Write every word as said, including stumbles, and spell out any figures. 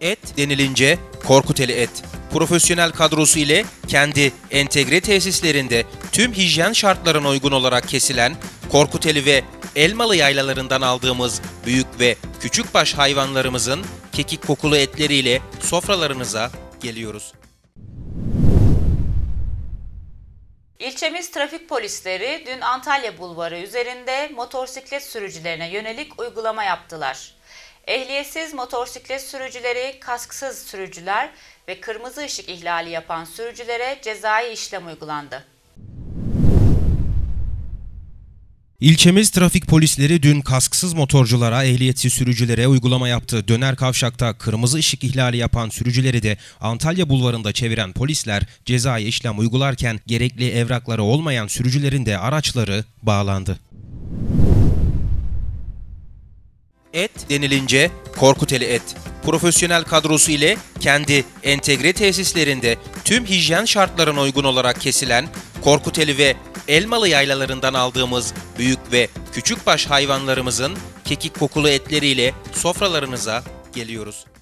Et denilince Korkuteli Et. Profesyonel kadrosu ile kendi entegre tesislerinde tüm hijyen şartlarına uygun olarak kesilen Korkuteli ve Elmalı yaylalarından aldığımız büyük ve küçükbaş hayvanlarımızın kekik kokulu etleriyle sofralarınıza geliyoruz. İlçemiz trafik polisleri dün Antalya Bulvarı üzerinde motosiklet sürücülerine yönelik uygulama yaptılar. Ehliyetsiz motosiklet sürücüleri, kasksız sürücüler ve kırmızı ışık ihlali yapan sürücülere cezai işlem uygulandı. İlçemiz trafik polisleri dün kasksız motorculara, ehliyetsiz sürücülere uygulama yaptı. Döner kavşakta kırmızı ışık ihlali yapan sürücüleri de Antalya Bulvarı'nda çeviren polisler cezai işlem uygularken gerekli evrakları olmayan sürücülerin de araçları bağlandı. Et denilince Korkuteli Et. Profesyonel kadrosu ile kendi entegre tesislerinde tüm hijyen şartlarına uygun olarak kesilen Korkuteli ve Elmalı yaylalarından aldığımız büyük ve küçükbaş hayvanlarımızın kekik kokulu etleriyle sofralarınıza geliyoruz.